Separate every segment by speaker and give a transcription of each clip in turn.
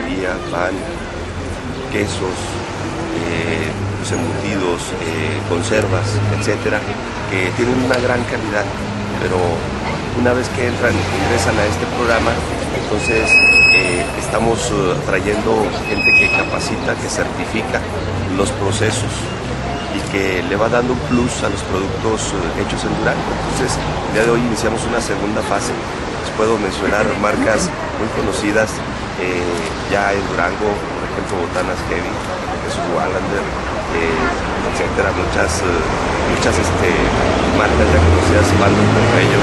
Speaker 1: panadería, pan, quesos, pues embutidos, conservas, etcétera, que tienen una gran calidad, pero una vez que ingresan a este programa, entonces estamos trayendo gente que capacita, que certifica los procesos y que le va dando un plus a los productos hechos en Durango. Entonces, el día de hoy iniciamos una segunda fase. Les puedo mencionar marcas muy conocidas ya en Durango, por ejemplo, Botanas Heavy, Jesús Wallander, etcétera, muchas marcas ya conocidas, Baldo Pompeyo,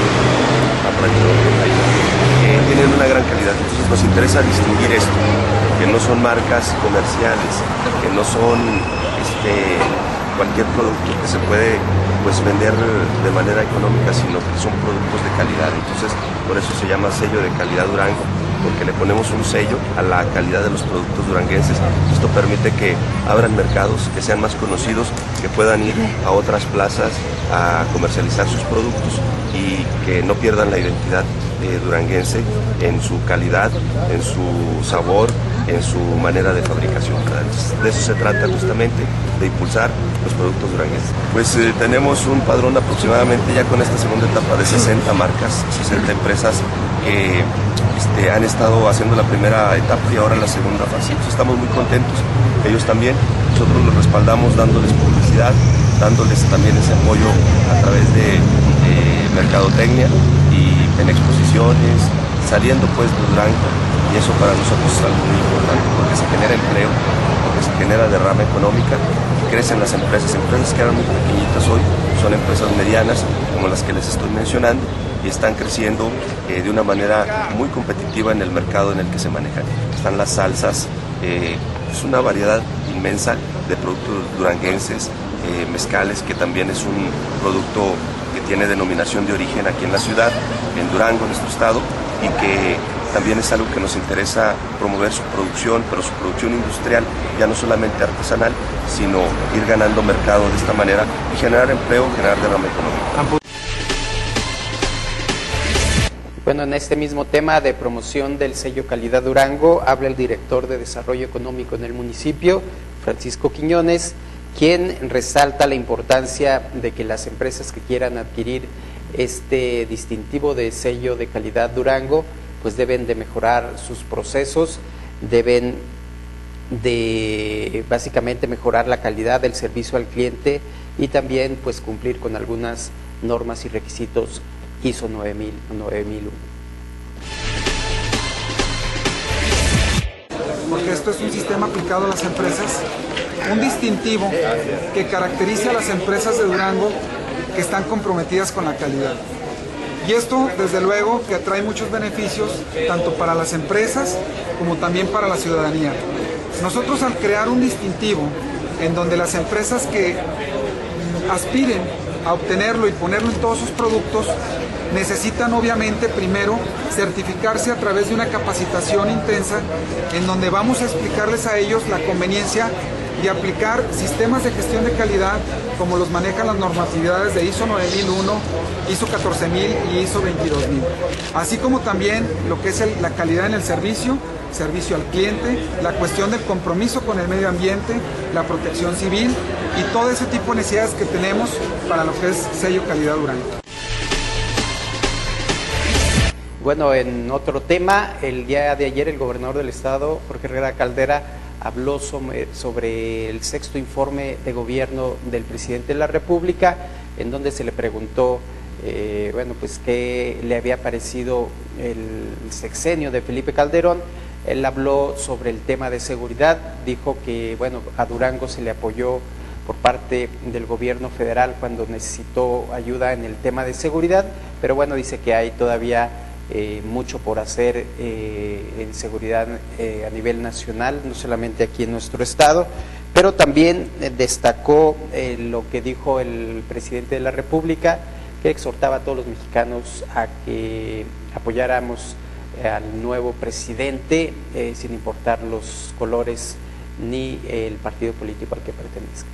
Speaker 1: tienen una gran calidad. Entonces nos interesa distinguir esto, que no son marcas comerciales, que no son cualquier producto que se puede vender de manera económica, sino que son productos de calidad. Entonces por eso se llama sello de calidad Durango, porque le ponemos un sello a la calidad de los productos duranguenses. Esto permite que abran mercados, que sean más conocidos, que puedan ir a otras plazas a comercializar sus productos y que no pierdan la identidad duranguense en su calidad, en su sabor, en su manera de fabricación. Entonces, de eso se trata justamente, de impulsar los productos duranguenses. Pues tenemos un padrón aproximadamente ya con esta segunda etapa de 60 marcas, 60 empresas que han estado haciendo la primera etapa y ahora la segunda fase. Entonces, estamos muy contentos, ellos también. Nosotros los respaldamos dándoles publicidad, dándoles también ese apoyo a través de mercadotecnia y en exposiciones, saliendo pues de Durango, y eso para nosotros es algo muy importante porque se genera empleo, porque se genera derrama económica, crecen las empresas que eran muy pequeñitas hoy, son empresas medianas como las que les estoy mencionando y están creciendo de una manera muy competitiva en el mercado en el que se manejan. Están las salsas, es una variedad inmensa de productos duranguenses, mezcales, que también es un producto que tiene denominación de origen aquí en la ciudad, en Durango, en nuestro estado, y que también es algo que nos interesa promover su producción, pero su producción industrial, ya no solamente artesanal, sino ir ganando mercado de esta manera y generar empleo, generar derrama económica.
Speaker 2: Bueno, en este mismo tema de promoción del sello Calidad Durango, habla el director de Desarrollo Económico en el municipio, Francisco Quiñones, quien resalta la importancia de que las empresas que quieran adquirir este distintivo de sello de Calidad Durango, pues deben de mejorar sus procesos, deben de básicamente mejorar la calidad del servicio al cliente y también pues cumplir con algunas normas y requisitos ISO 9000 o 9001.
Speaker 3: Porque esto es un sistema aplicado a las empresas, un distintivo que caracteriza a las empresas de Durango que están comprometidas con la calidad. Y esto, desde luego, que atrae muchos beneficios, tanto para las empresas como también para la ciudadanía. Nosotros, al crear un distintivo en donde las empresas que aspiren a obtenerlo y ponerlo en todos sus productos, necesitan obviamente primero certificarse a través de una capacitación intensa en donde vamos a explicarles a ellos la conveniencia de aplicar sistemas de gestión de calidad como los manejan las normatividades de ISO 9001, ISO 14000 y ISO 22000, así como también lo que es la calidad en el servicio al cliente, la cuestión del compromiso con el medio ambiente, la protección civil y todo ese tipo de necesidades que tenemos para lo que es sello Calidad Durango.
Speaker 2: Bueno, en otro tema, el día de ayer el gobernador del estado, Jorge Herrera Caldera, habló sobre el sexto informe de gobierno del presidente de la República, en donde se le preguntó pues qué le había parecido el sexenio de Felipe Calderón. Él habló sobre el tema de seguridad, dijo que a Durango se le apoyó por parte del gobierno federal cuando necesitó ayuda en el tema de seguridad, pero dice que hay todavía mucho por hacer en seguridad a nivel nacional, no solamente aquí en nuestro estado, pero también destacó lo que dijo el presidente de la República, que exhortaba a todos los mexicanos a que apoyáramos al nuevo presidente sin importar los colores ni el partido político al que pertenezca.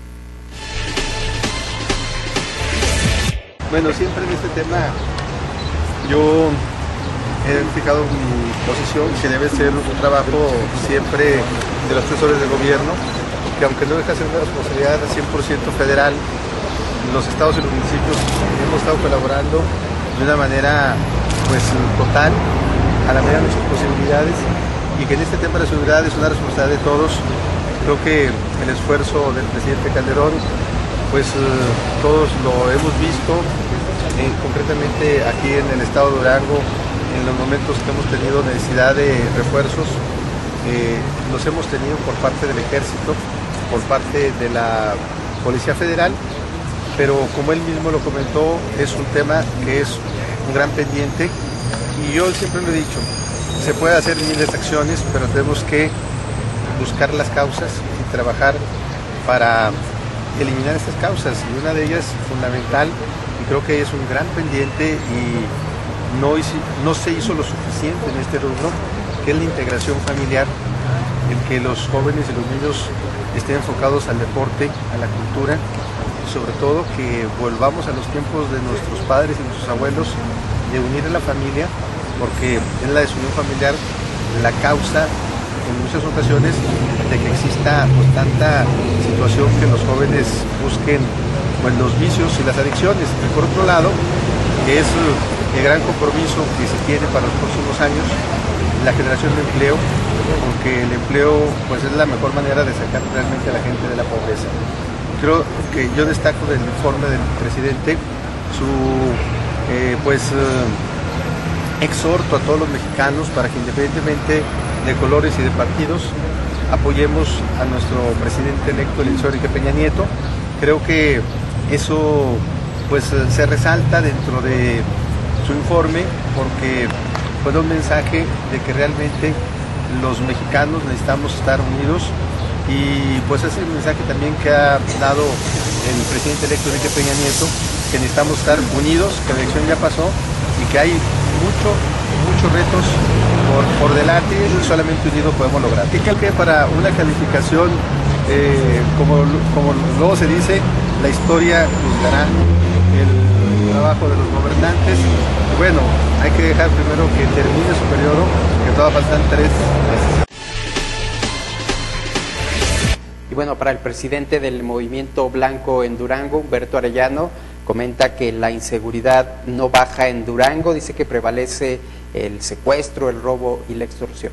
Speaker 4: Bueno, siempre en este tema yo he fijado mi posición que debe ser un trabajo siempre de los asesores de gobierno, que aunque no deja de ser una responsabilidad 100% federal, los estados y los municipios hemos estado colaborando de una manera pues total, a la medida de nuestras posibilidades, y que en este tema de la seguridad es una responsabilidad de todos. Creo que el esfuerzo del presidente Calderón, pues todos lo hemos visto, concretamente aquí en el estado de Durango, en los momentos que hemos tenido necesidad de refuerzos, los hemos tenido por parte del Ejército, por parte de la Policía Federal, pero como él mismo lo comentó, es un tema que es un gran pendiente, y yo siempre lo he dicho, se puede hacer miles de acciones, pero tenemos que buscar las causas y trabajar para eliminar estas causas, y una de ellas fundamental, y creo que es un gran pendiente y no se hizo lo suficiente en este rubro, que es la integración familiar, el que los jóvenes y los niños estén enfocados al deporte, a la cultura, y sobre todo que volvamos a los tiempos de nuestros padres y nuestros abuelos, de unir a la familia, porque es la desunión familiar la causa en muchas ocasiones de que exista pues tanta situación que los jóvenes busquen pues los vicios y las adicciones. Y por otro lado, es el gran compromiso que se tiene para los próximos años, la generación de empleo, porque el empleo pues es la mejor manera de sacar realmente a la gente de la pobreza. Creo que yo destaco del informe del presidente su exhorto a todos los mexicanos para que, independientemente de colores y de partidos, apoyemos a nuestro presidente electo, el licenciado Enrique Peña Nieto. Creo que eso pues se resalta dentro de su informe, porque fue un mensaje de que realmente los mexicanos necesitamos estar unidos, y pues ese es el mensaje también que ha dado el presidente electo Enrique Peña Nieto, que necesitamos estar unidos, que la elección ya pasó y que hay muchos retos por delante, y solamente unidos podemos lograr. Y creo que para una calificación, como luego se dice, la historia juzgará el trabajo de los gobernantes. Y bueno, hay que dejar primero que termine su periodo, que todavía faltan 3 meses.
Speaker 2: Y bueno, para el presidente del Movimiento Blanco en Durango, Humberto Arellano, comenta que la inseguridad no baja en Durango, dice que prevalece el secuestro, el robo y la extorsión.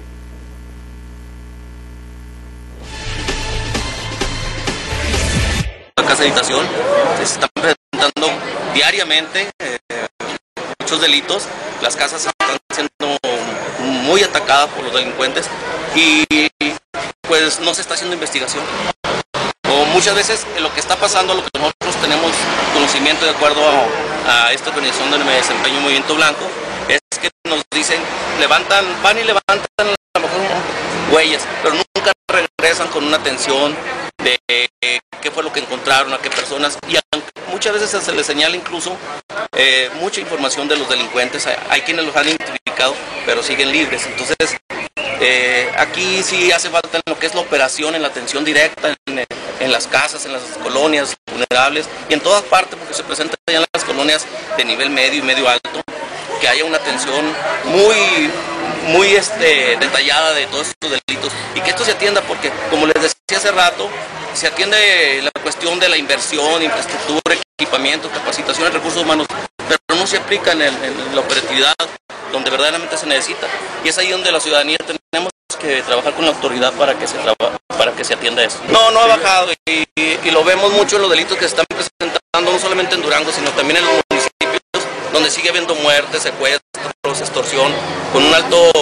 Speaker 5: La casa de habitación se están presentando diariamente muchos delitos, las casas están siendo muy atacadas por los delincuentes y pues no se está haciendo investigación. O muchas veces lo que está pasando, lo que nosotros tenemos conocimiento de acuerdo a esta organización donde me desempeño, Movimiento Blanco, es que nos dicen, van y levantan a lo mejor huellas, pero nunca regresan con una atención de qué fue lo que encontraron, a qué personas, y muchas veces se les señala incluso mucha información de los delincuentes. Hay quienes los han identificado, pero siguen libres. Entonces, aquí sí hace falta en lo que es la operación, en la atención directa, en las casas, en las colonias vulnerables y en todas partes, porque se presenta ya en las colonias de nivel medio y medio alto, que haya una atención muy detallada de todos estos delitos y que esto se atienda, porque como les decía hace rato, se atiende la cuestión de la inversión, infraestructura, equipamiento, capacitación, recursos humanos, pero no se aplica en la operatividad donde verdaderamente se necesita, y es ahí donde la ciudadanía tenemos que trabajar con la autoridad para que se atienda eso. No ha bajado, y lo vemos mucho en los delitos que se están presentando, no solamente en Durango, sino también en los municipios, donde sigue habiendo muertes, secuestros, extorsión, con un alto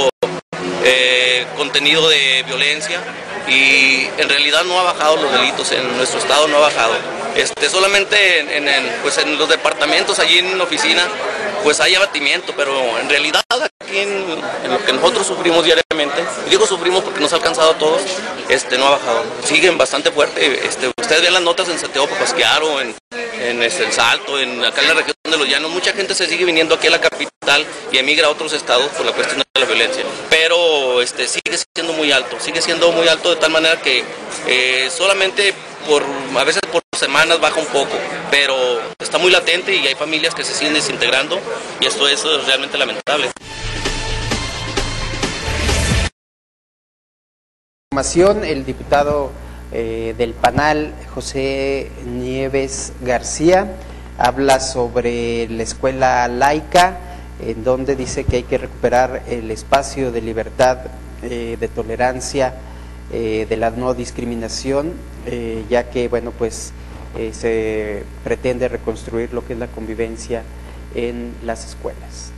Speaker 5: contenido de violencia, y en realidad no ha bajado los delitos, en nuestro estado no ha bajado. Solamente en los departamentos, allí en la oficina, pues hay abatimiento, pero en realidad aquí en lo que nosotros sufrimos diariamente, y digo sufrimos porque nos ha alcanzado a todos, no ha bajado. Siguen bastante fuerte. Ustedes ven las notas en Santiago Papasquiaro, en El Salto, acá en la región de Los Llanos, mucha gente se sigue viniendo aquí a la capital y emigra a otros estados por la cuestión de la violencia. Pero sigue siendo muy alto de tal manera que solamente a veces por semanas baja un poco, pero está muy latente y hay familias que se siguen desintegrando, y esto es realmente lamentable.
Speaker 2: información, el diputado del PANAL, José Nieves García, habla sobre la escuela laica, en donde dice que hay que recuperar el espacio de libertad, de tolerancia, de la no discriminación, ya que, bueno, pues se pretende reconstruir lo que es la convivencia en las escuelas.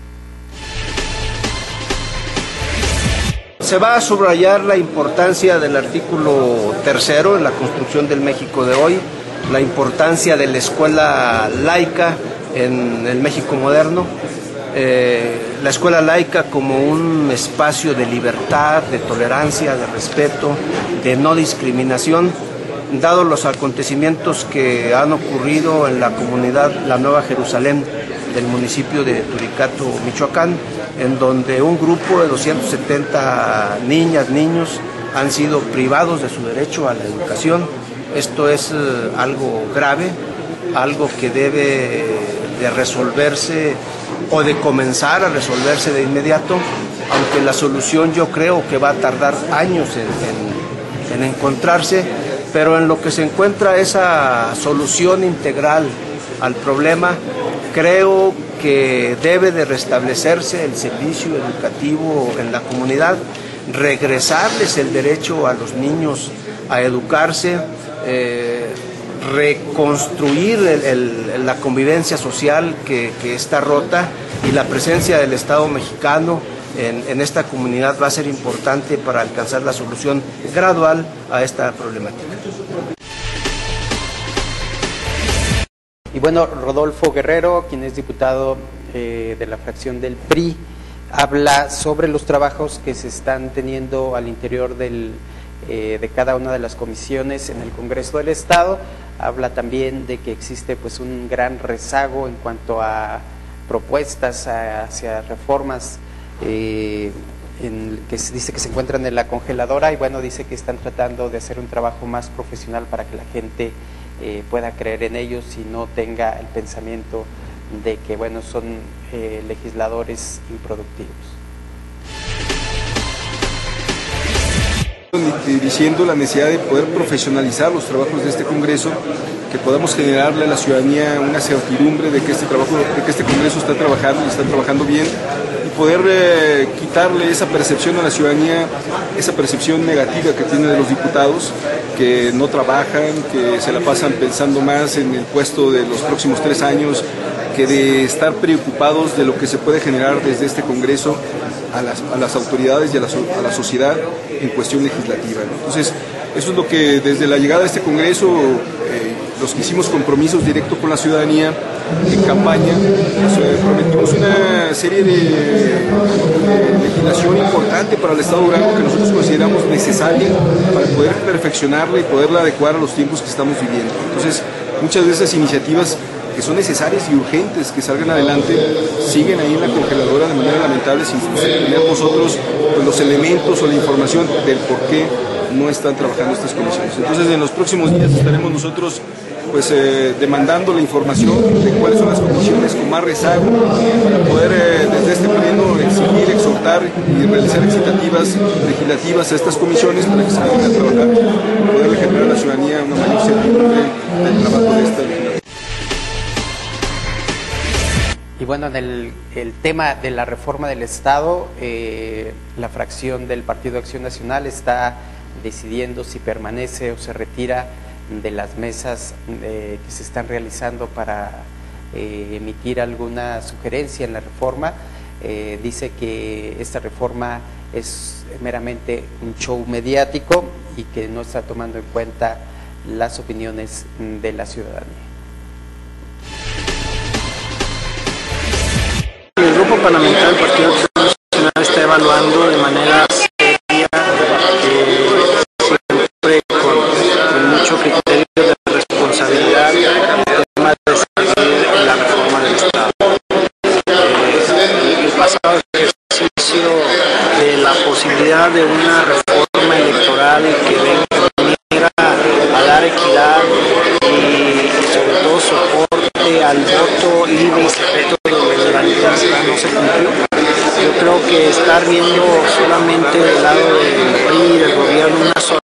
Speaker 6: Se va a subrayar la importancia del artículo 3 en la construcción del México de hoy, la importancia de la escuela laica en el México moderno, la escuela laica como un espacio de libertad, de tolerancia, de respeto, de no discriminación, dado los acontecimientos que han ocurrido en la comunidad La Nueva Jerusalén del municipio de Turicato, Michoacán, en donde un grupo de 270 niñas, niños han sido privados de su derecho a la educación. Esto es algo grave, algo que debe de resolverse o de comenzar a resolverse de inmediato, aunque la solución yo creo que va a tardar años en encontrarse, pero en lo que se encuentra esa solución integral al problema, creo que debe de restablecerse el servicio educativo en la comunidad, regresarles el derecho a los niños a educarse, reconstruir la convivencia social que está rota, y la presencia del Estado mexicano en esta comunidad va a ser importante para alcanzar la solución gradual a esta problemática.
Speaker 2: Y bueno, Rodolfo Guerrero, quien es diputado de la fracción del PRI, habla sobre los trabajos que se están teniendo al interior de cada una de las comisiones en el Congreso del Estado. Habla también de que existe pues un gran rezago en cuanto a propuestas hacia reformas que dice que se encuentran en la congeladora, y bueno, dice que están tratando de hacer un trabajo más profesional para que la gente pueda creer en ellos y no tenga el pensamiento de que, bueno, son legisladores improductivos.
Speaker 7: Diciendo la necesidad de poder profesionalizar los trabajos de este Congreso, que podamos generarle a la ciudadanía una certidumbre de que este Congreso está trabajando y está trabajando bien, y poder quitarle esa percepción a la ciudadanía, esa percepción negativa que tiene de los diputados, que no trabajan, que se la pasan pensando más en el puesto de los próximos 3 años, que de estar preocupados de lo que se puede generar desde este Congreso a las autoridades y a la sociedad en cuestión legislativa. Entonces, eso es lo que desde la llegada de este Congreso, los que hicimos compromisos directos con la ciudadanía en campaña, pues, prometimos una serie de legislación importante para el Estado de Durango que nosotros consideramos necesaria para poder perfeccionarla y poderla adecuar a los tiempos que estamos viviendo. Entonces, muchas de esas iniciativas que son necesarias y urgentes que salgan adelante, siguen ahí en la congeladora de manera lamentable, sin tener nosotros pues, los elementos o la información del por qué no están trabajando estas comisiones. Entonces, en los próximos días estaremos nosotros pues demandando la información de cuáles son las comisiones con más rezago, para poder desde este pleno exigir, exhortar y realizar excitativas legislativas a estas comisiones para que se vayan a trabajar y poder generar a la ciudadanía una mayor certidumbre del trabajo de esta legislatura.
Speaker 2: Y bueno, en el tema de la reforma del Estado, la fracción del Partido Acción Nacional está decidiendo si permanece o se retira de las mesas que se están realizando para emitir alguna sugerencia en la reforma. Dice que esta reforma es meramente un show mediático y que no está tomando en cuenta las opiniones de la ciudadanía.
Speaker 8: El Grupo Parlamentario del Partido Acción Nacional está evaluando de manera